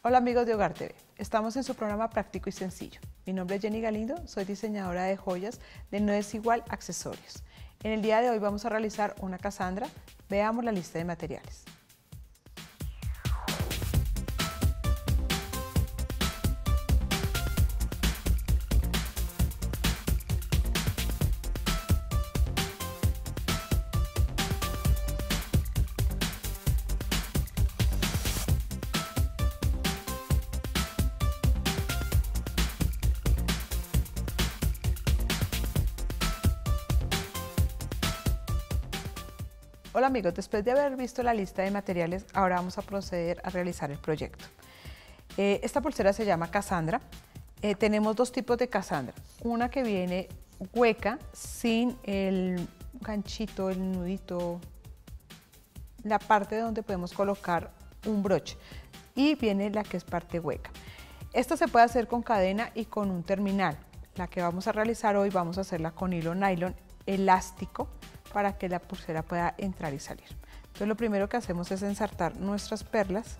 Hola amigos de Hogar TV, estamos en su programa Práctico y Sencillo. Mi nombre es Jenny Galindo, soy diseñadora de joyas de No Es Igual Accesorios. En el día de hoy vamos a realizar una Cassandra. Veamos la lista de materiales. Hola amigos, después de haber visto la lista de materiales, ahora vamos a proceder a realizar el proyecto. Esta pulsera se llama Cassandra. Tenemos dos tipos de Cassandra. Una que viene hueca, sin el ganchito, el nudito, la parte donde podemos colocar un broche. Y viene la que es parte hueca. Esta se puede hacer con cadena y con un terminal. La que vamos a realizar hoy vamos a hacerla con hilo nylon elástico, para que la pulsera pueda entrar y salir. Entonces lo primero que hacemos es ensartar nuestras perlas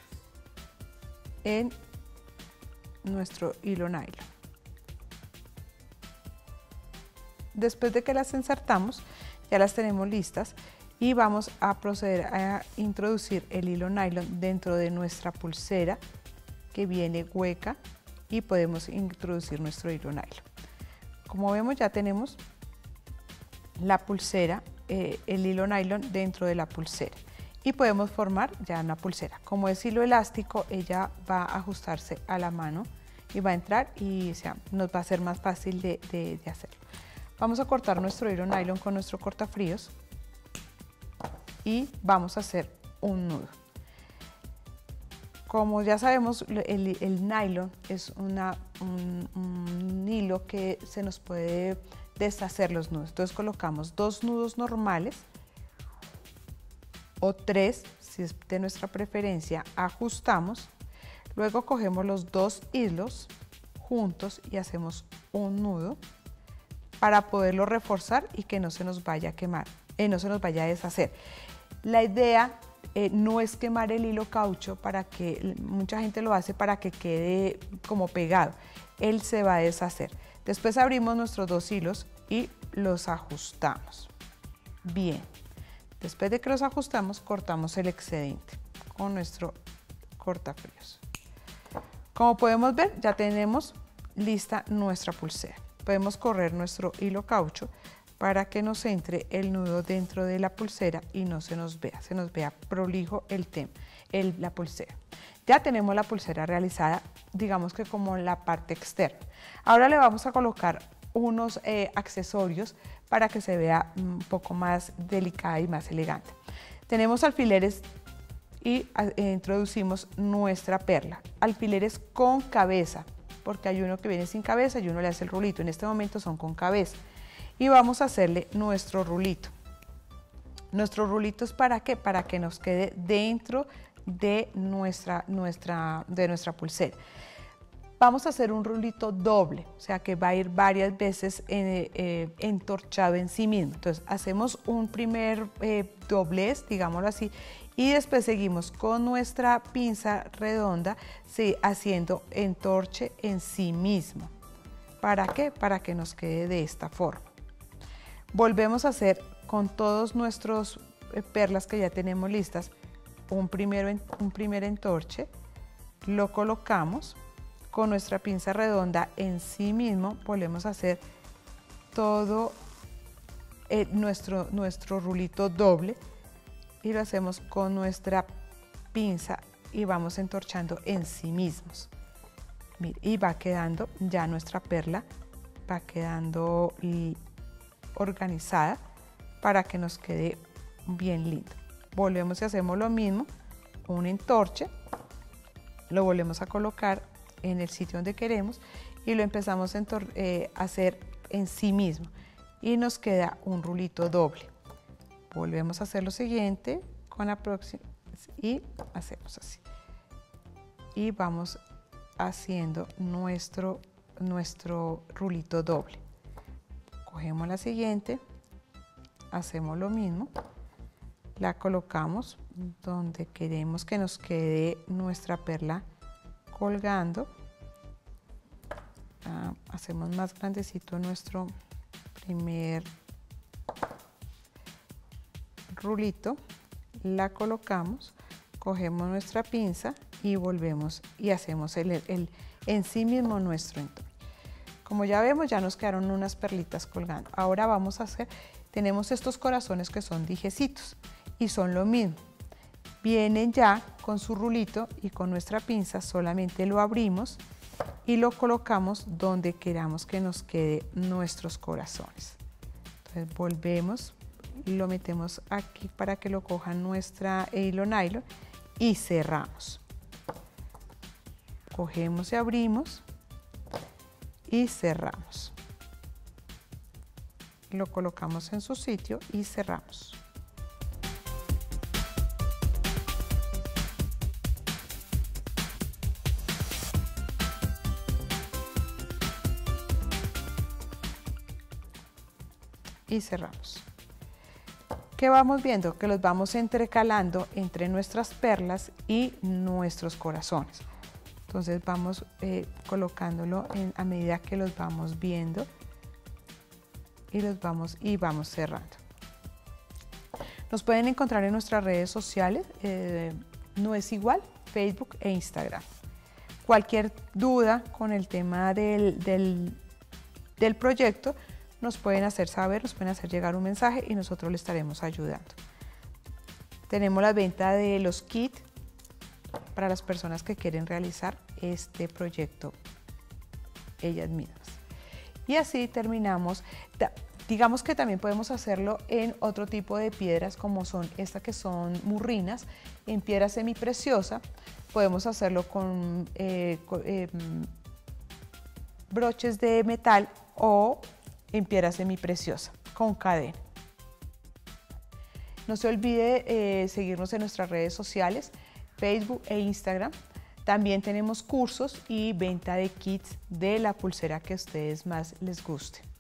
en nuestro hilo nylon. Después de que las ensartamos, ya las tenemos listas y vamos a proceder a introducir el hilo nylon dentro de nuestra pulsera que viene hueca y podemos introducir nuestro hilo nylon. Como vemos, ya tenemos la pulsera, el hilo nylon dentro de la pulsera y podemos formar ya una pulsera. Como es hilo elástico, ella va a ajustarse a la mano y va a entrar y nos va a ser más fácil de hacerlo. Vamos a cortar nuestro hilo nylon con nuestro cortafríos y vamos a hacer un nudo. Como ya sabemos, el nylon es un hilo que se nos puede deshacer los nudos. Entonces colocamos 2 nudos normales o 3, si es de nuestra preferencia, ajustamos, luego cogemos los 2 hilos juntos y hacemos un nudo para poderlo reforzar y que no se nos vaya a quemar, no se nos vaya a deshacer. La idea no es quemar el hilo caucho, para que mucha gente lo hace para que quede como pegado, él se va a deshacer. Después abrimos nuestros 2 hilos y los ajustamos. Bien, después de que los ajustamos, cortamos el excedente con nuestro cortafríos. Como podemos ver, ya tenemos lista nuestra pulsera. Podemos correr nuestro hilo caucho para que nos entre el nudo dentro de la pulsera y no se nos vea prolijo la pulsera. Ya tenemos la pulsera realizada, digamos que como la parte externa. Ahora le vamos a colocar unos accesorios para que se vea un poco más delicada y más elegante. Tenemos alfileres y introducimos nuestra perla. Alfileres con cabeza, porque hay uno que viene sin cabeza y uno le hace el rulito. En este momento son con cabeza. Y vamos a hacerle nuestro rulito. Nuestro rulito es ¿para qué? Para que nos quede dentro de nuestra pulsera. Vamos a hacer un rulito doble, o sea que va a ir varias veces entorchado en sí mismo. Entonces hacemos un primer doblez, digámoslo así, y después seguimos con nuestra pinza redonda, haciendo entorche en sí mismo. ¿Para qué? Para que nos quede de esta forma. Volvemos a hacer con todos nuestros perlas que ya tenemos listas, un primer entorche, lo colocamos con nuestra pinza redonda en sí mismo, volvemos a hacer todo nuestro rulito doble y lo hacemos con nuestra pinza y vamos entorchando en sí mismos. Mire, y va quedando ya nuestra perla, va quedando organizada para que nos quede bien lindo. Volvemos y hacemos lo mismo, un entorche, lo volvemos a colocar en el sitio donde queremos y lo empezamos a hacer en sí mismo y nos queda un rulito doble. Volvemos a hacer lo siguiente con la próxima y hacemos así. Y vamos haciendo nuestro rulito doble. Cogemos la siguiente, hacemos lo mismo, la colocamos donde queremos que nos quede nuestra perla colgando. Hacemos más grandecito nuestro primer rulito, la colocamos, cogemos nuestra pinza y volvemos y hacemos en sí mismo nuestro entorno. Como ya vemos, ya nos quedaron unas perlitas colgando. Ahora vamos a hacer, tenemos estos corazones que son dijecitos y son lo mismo. Vienen ya con su rulito y con nuestra pinza solamente lo abrimos y lo colocamos donde queramos que nos quede nuestros corazones. Entonces volvemos, lo metemos aquí para que lo coja nuestra hilo nylon y cerramos. Cogemos y abrimos y cerramos. Lo colocamos en su sitio y cerramos. Y cerramos. ¿Qué vamos viendo? Que los vamos entrecalando entre nuestras perlas y nuestros corazones. Entonces vamos colocándolo a medida que los vamos viendo y vamos cerrando. Nos pueden encontrar en nuestras redes sociales, No Es Igual, Facebook e Instagram. Cualquier duda con el tema del proyecto, nos pueden hacer saber, nos pueden hacer llegar un mensaje y nosotros le estaremos ayudando. Tenemos la venta de los kits para las personas que quieren realizar este proyecto ellas mismas. Y así terminamos. Digamos que también podemos hacerlo en otro tipo de piedras como son estas que son murrinas, en piedra semipreciosas. Podemos hacerlo con broches de metal o en piedra semipreciosa con cadena. No se olvide seguirnos en nuestras redes sociales, Facebook e Instagram. También tenemos cursos y venta de kits de la pulsera que a ustedes más les guste.